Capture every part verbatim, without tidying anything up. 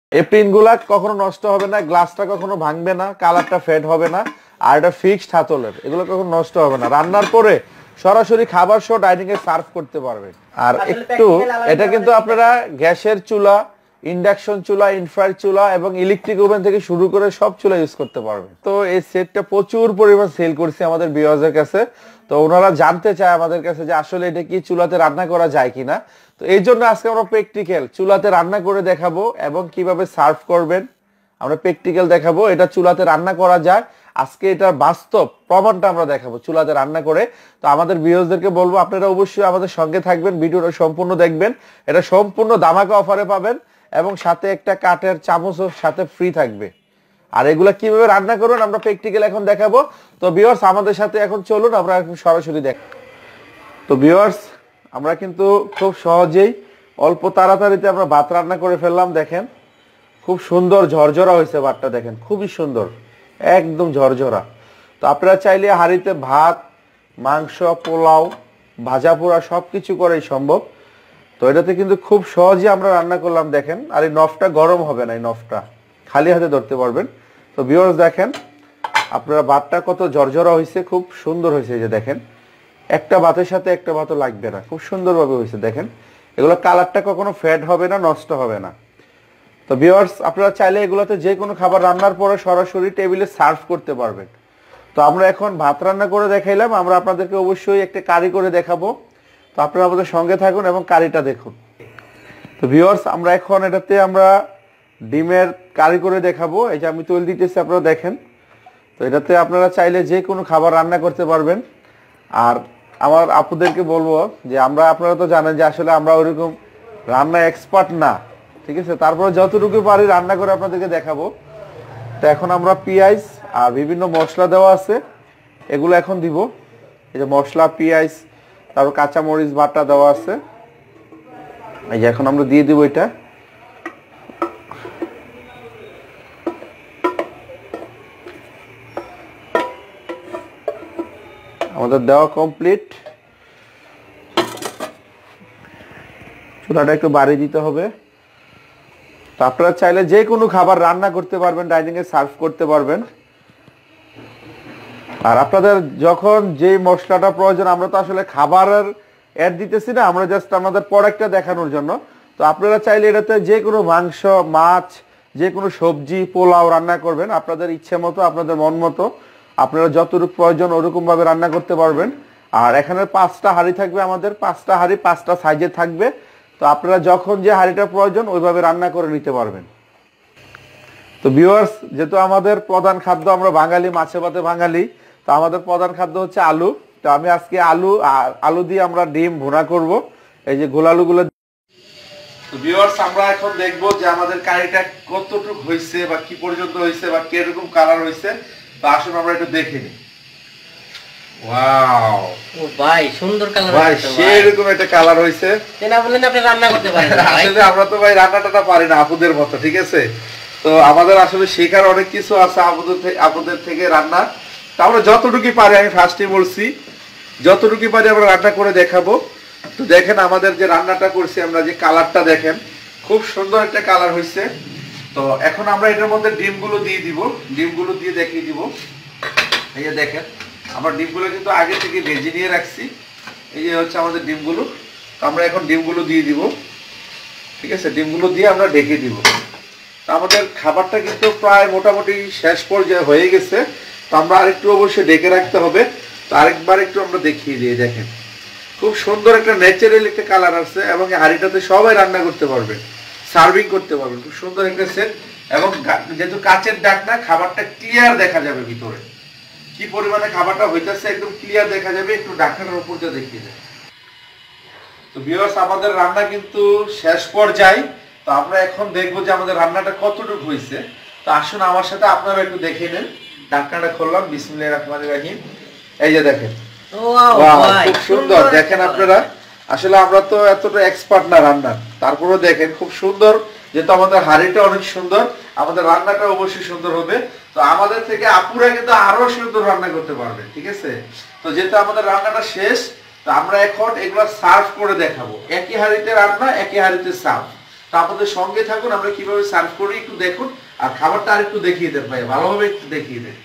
এই পিনগুলা কখনো নষ্ট হবে না, গ্লাসটা কখনো ভাঙবে না, কালারটা ফেড হবে না, আর এটা ফিক্সড হাতলের, এগুলো কখনো নষ্ট হবে না। রান্নার পরে সরাসরি খাবার সহ ডাইনিং এ সার্ভ করতে পারবেন। আর একটু এটা কিন্তু আপনারা গ্যাসের চুলা, ইন্ডাকশন চুলা, ইনফ্রারেড চুলা এবং ইলেকট্রিক ওভেন থেকে শুরু করে সব চুলা ইউজ করতে পারবেন। তো এই সেটটা প্রচুর পরিমাণ সেল করছে আমাদের ভিউয়ারদের কাছে। তো ওনারা জানতে চায় আমাদের কাছে যে আসলে এটা কি চুলাতে রান্না করা যায় কিনা। তো এই জন্য আজকে আমরা প্র্যাকটিক্যাল চুলাতে রান্না করে দেখাবো এবং কিভাবে সার্ভ করবেন আমরা প্র্যাকটিক্যাল দেখাবো। এটা চুলাতে রান্না করা যায়, আজকে এটা বাস্তব প্রমাণটা আমরা দেখাবো চুলাতে রান্না করে। তো আমাদের ভিউয়ারদেরকে বলবো আপনারা অবশ্যই আমাদের সঙ্গে থাকবেন, ভিডিওটা সম্পূর্ণ দেখবেন। এটা সম্পূর্ণ ধামাকা অফারে পাবেন এবং সাথে একটা কাঠের চামচও সাথে ফ্রি থাকবে। আর এগুলা কিভাবে রান্না করবেন আমরা প্র্যাকটিক্যাল এখন দেখাবো। তো ভিউয়ার্স আমাদের সাথে এখন চলুন আমরা এখন সরাসরি দেখ। তো ভিউয়ার্স আমরা কিন্তু খুব সহজেই অল্প তাড়াতাড়িতে আমরা ভাত রান্না করে ফেললাম। দেখেন খুব সুন্দর ঝরঝরা হয়েছে ভাতটা, দেখেন খুবই সুন্দর, একদম ঝরঝরা। তো আপনারা চাইলে হাঁড়িতে ভাত, মাংস, পোলাও, ভাজা পোড়া সব কিছু করাই সম্ভব। তো এটাতে কিন্তু খুব সহজে আমরা রান্না করলাম দেখেন। আর এই নফটা গরম হবে না, এই নফটা খালি হাতে ধরতে পারবেন। তো ভিউয়ার্স দেখেন আপনারা ভাতটা কত ঝরঝরা হয়েছে, খুব সুন্দর হয়েছে। এই যে দেখেন একটা ভাতের সাথে একটা ভাতও লাগবে না, খুব সুন্দরভাবে হয়েছে দেখেন। এগুলো কালারটা কখনো ফেড হবে না, নষ্ট হবে না। তো ভিউয়ার্স আপনারা চাইলে এগুলোতে যে কোনো খাবার রান্নার পরে সরাসরি টেবিলে সার্ভ করতে পারবেন। তো আমরা এখন ভাত রান্না করে দেখাইলাম, আমরা আপনাদেরকে অবশ্যই একটা কারি করে দেখাবো। তো আপনারা আমাদের সঙ্গে থাকুন এবং কারিটা দেখুন। তো ভিউয়ার্স আমরা এখন এটাতে আমরা ডিমের কারি করে দেখাবো। এই যে আমি তৈল দিতেছি আপনারা দেখেন। তো এটাতে আপনারা চাইলে যে কোনো খাবার রান্না করতে পারবেন। আর আমার আপুদেরকে বলবো যে আমরা, আপনারা তো জানেন যে আসলে আমরা ওইরকম রান্না এক্সপার্ট না, ঠিক আছে, তারপরে যতটুকু পারি রান্না করে আপনাদেরকে দেখাবো। তো এখন আমরা পেঁয়াজ আর বিভিন্ন মশলা দেওয়া আছে এগুলো এখন দিব। এই যে মশলা, পেঁয়াজ, তারপর কাঁচামরিচ বাটা দেওয়া আছে, এই যে এখন আমরা দিয়ে দিব এটা। আমাদের দেওয়া কমপ্লিট। চুলাটা একটু বাড়িয়ে দিতে হবে। তো আপনারা চাইলে যে কোনো খাবার রান্না করতে পারবেন, ডাইনিং এ সার্ভ করতে পারবেন। আর আপনাদের যখন যে মশলাটা প্রয়োজন, আমরা তো আসলে খাবারের অ্যাড দিতেছি না, আমরা জাস্ট আমাদের প্রোডাক্টটা দেখানোর জন্য। তো আপনারা চাইলে এটাতে যে কোনো মাংস, মাছ, যে কোনো সবজি, পোলাও রান্না করবেন আপনাদের ইচ্ছে মতো, আপনাদের মন মতো। আপনারা যতটুকু প্রয়োজন ওরকম ভাবে রান্না করতে পারবেন। আর এখানে পাঁচটা হাঁড়ি থাকবে, আমাদের পাঁচটা হাঁড়ি পাঁচটা সাইজে থাকবে। তো আপনারা যখন যে হাঁড়িটা প্রয়োজন ওইভাবে রান্না করে নিতে পারবেন। তো ভিউয়ার্স যেহেতু আমাদের প্রধান খাদ্য, আমরা বাঙালি, মাছে ভাতে বাঙালি, তো আমাদের প্রধান খাদ্য হচ্ছে আলু। তো আমি আজকে আলু আর আলু দিয়ে আমরা ডিম ভুনা করব, এই যে গোলালুগুলো। তো ভিউয়ার্স আমরা এখন দেখব যে আমাদের কারিটা কতটুকু হয়েছে বা কি পর্যন্ত হয়েছে বা কিরকম কালার হয়েছে। তো আসুন আমরা একটু দেখে নিই। ওয়াও, ও ভাই সুন্দর কালার ভাই, সেরকম একটা কালার হয়েছে। কেন বলেন আপনি রান্না করতে পারেন না? আসলে আমরা তো ভাই রান্নাটা পারি না আপুদের মতো, ঠিক আছে। তো আমাদের আসলে শেখার অনেক কিছু আছে আপুদের থেকে, আপুদের থেকে রান্না। তো আমরা যতটুকু পারি, আমি ফার্স্টে বলছি যতটুকু পারি আমরা রান্না করে দেখাবো। তো দেখেন আমাদের যে রান্নাটা করছি আমরা, যে কালারটা দেখেন খুব সুন্দর একটা কালার হয়েছে। তো এখন আমরা এটার মধ্যে ডিমগুলো দিয়ে দিব, ডিমগুলো দিয়ে দেখিয়ে দিব। এই যে দেখেন আমরা ডিমগুলো কিন্তু আগে থেকে ভেজে নিয়ে রাখছি। এই যে হচ্ছে আমাদের ডিমগুলো। তো আমরা এখন ডিমগুলো দিয়ে দিব, ঠিক আছে। ডিমগুলো দিয়ে আমরা ঢেকে দিব। তো আমাদের খাবারটা কিন্তু প্রায় মোটামুটি শেষ পর্যায়ে হয়ে গেছে। তো আমরা আরেকটু অবশ্যই ঢেকে রাখতে হবে। তো আরেকবার একটু আমরা দেখিয়ে দিই। দেখেন খুব সুন্দর একটা ন্যাচারাল একটা কালার আছে এবং হাঁড়িটাতে সবাই রান্না করতে পারবে, সার্ভিং করতে পারবেন। খুব সুন্দর একটা সেট এবং যেহেতু কাচের ঢাকনা, খাবারটা ক্লিয়ার দেখা যাবে ভিতরে কি পরিমাণে খাবারটা হইতেছে, একদম ক্লিয়ার দেখা যাবে। একটু ঢাকনার উপর দিয়ে দেখিয়ে দেয়। তো ভিউয়ার্স আমাদের রান্না কিন্তু শেষ পর্যায়ে। তো আমরা এখন দেখবো যে আমাদের রান্নাটা কতটুকু হয়েছে। তো আসুন আমার সাথে আপনারা একটু দেখে নেন। ঢাকনাটা খুললাম, বিসমিল্লাহির রহমানির রহিম। এই যে দেখেন, খুব সুন্দর দেখেন আপনারা। আসলে আমরা তো এতটা এক্সপার্ট না রান্নার, তারপরেও দেখেন খুব সুন্দর। যেহেতু আমাদের হাঁড়িটা অনেক সুন্দর, আমাদের রান্নাটা অবশ্যই সুন্দর হবে। তো আমাদের থেকে আপুরা কিন্তু আরো সুন্দর রান্না করতে পারবে, ঠিক আছে। তো যেহেতু আমাদের রান্নাটা শেষ, তো আমরা এখন এগুলো সার্ভ করে দেখাবো। একই হাঁড়িতে রান্না, একই হাঁড়িতে সার্ভ। তো আমাদের সঙ্গে থাকুন, আমরা কিভাবে সার্ভ করি একটু দেখুন, আর খাবারটা আর একটু দেখিয়ে দেন ভাই, ভালোভাবে একটু দেখিয়ে দেন।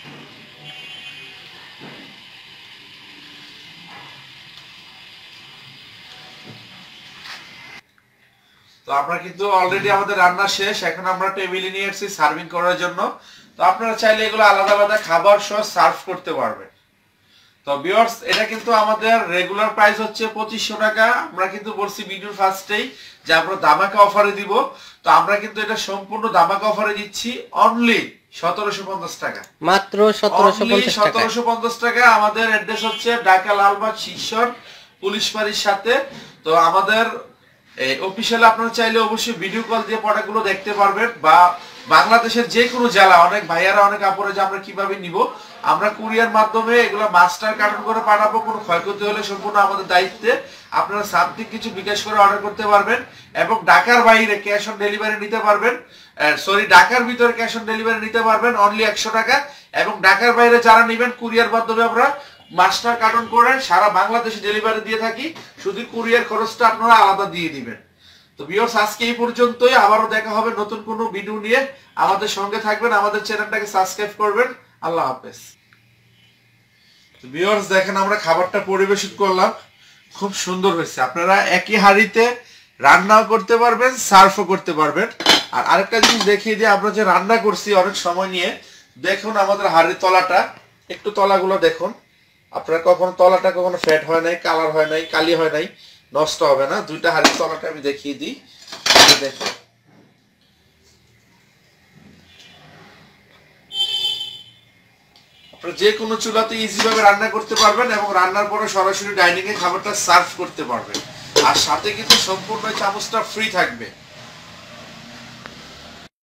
তো আপনারা কিন্তু অলরেডি আমাদের রান্না শেষ, এখন আমরা টেবিলে নিয়ে এসেছি সার্ভিং করার জন্য। তো আপনারা চাইলে এগুলো আলাদা আলাদা খাবার সহ সার্ভ করতে পারবেন। তো ভিউয়ার্স, এটা কিন্তু আমাদের রেগুলার প্রাইস হচ্ছে পঁচিশশো টাকা। আমরা কিন্তু বলছি ভিডিওর ফার্স্টেই যে আমরা দামাকা অফারে দিব। তো আমরা কিন্তু এটা সম্পূর্ণ দামাকা অফারে দিচ্ছি অনলি সতেরোশো পঞ্চাশ টাকা, মাত্র সতেরোশো পঞ্চাশ টাকা। সতেরোশো পঞ্চাশ টাকা। আমাদের অ্যাড্রেস হচ্ছে ঢাকা লালবাগ শিক্ষণ পুলিশ বাড়ির সাথে। তো আমাদের এই অফিসিয়াল আপনারা চাইলে অবশ্যই ভিডিও কল দিয়ে প্রোডাক্টগুলো দেখতে পারবেন, বা বাংলাদেশের যে কোনো জেলা, অনেক ভাইয়ারা অনেক আপুরে যে আমরা কিভাবে নিব, আমরা কুরিয়ার মাধ্যমে এগুলো মাস্টার কার্টন করে পাঠাবো। কোনো ক্ষয়ক্ষতি হলে সম্পূর্ণ আমাদের দায়িত্বে। আপনারা সামথিং কিছু বিকাশ করে অর্ডার করতে পারবেন, এবং ঢাকার বাইরে ক্যাশ অন ডেলিভারি নিতে পারবেন। সরি, ঢাকার ভিতরে ক্যাশ অন ডেলিভারি নিতে পারবেন অনলি একশো টাকা, এবং ঢাকার বাইরে যারা নেবেন কুরিয়ার মাধ্যমে আমরা মাস্টার কার্টন করে সারা বাংলাদেশে ডেলিভারি দিয়ে থাকি। শুধু কুরিয়ার খরচটা আপনারা আলাদা দিয়ে দিবেন। তো ভিউয়ার্স, আজকে এই পর্যন্তই। আবারও দেখা হবে নতুন কোনো ভিডিও নিয়ে। আমাদের সঙ্গে থাকবেন, আমাদের চ্যানেলটাকে সাবস্ক্রাইব করবেন। আল্লাহ হাফেজ। তো ভিউয়ার্স, দেখেন আমরা খাবারটা পরিবেশন করলাম, খুব সুন্দর হয়েছে। আপনারা একই হাঁড়িতে রান্নাও করতে পারবেন, সার্ভও করতে পারবেন। আর আরেকটা জিনিস দেখিয়ে দিয়ে, আমরা যে রান্না করছি অনেক সময় নিয়ে, দেখুন আমাদের হাঁড়ির তলাটা, একটু তলাগুলো দেখুন। আপনারা কখনো তলাটা কখনো ফ্যাট হয় নাই, কালার হয় নাই, কালি হয় নাই, নষ্ট হবে না। দুইটা হাঁড়ির তলাটা আমি দেখিয়ে দিই, দেখুন। আপনারা যে কোনো চুলাতে ইজি ভাবে রান্না করতে পারবেন, এবং রান্নার পরে সরাসরি ডাইনিং এ খাবারটা সার্ভ করতে পারবেন। আর সাথে কিন্তু সম্পূর্ণ চামচটা ফ্রি থাকবে।